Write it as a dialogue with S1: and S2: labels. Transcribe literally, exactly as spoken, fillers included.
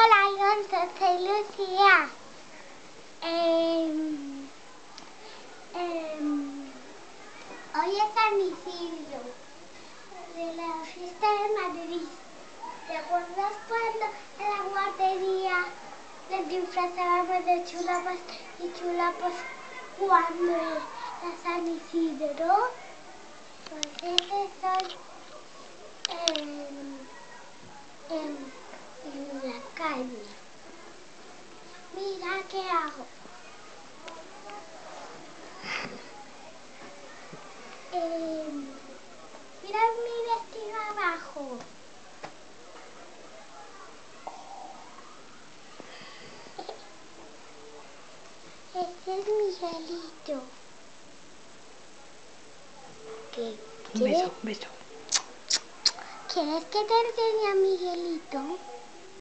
S1: Hola, Alonso, soy Lucía. Eh, eh, hoy es San Isidro, de la fiesta de Madrid. ¿Te acuerdas cuando en la guardería les disfrazábamos de chulapas y chulapas cuando era San Isidro? Pues ese soy en, en, en la calle. Mira qué hago. Eh, mira mi vestido abajo. Este es Miguelito. ¿Qué,
S2: Un beso, un beso.
S1: ¿Quieres que te enseñe a Miguelito?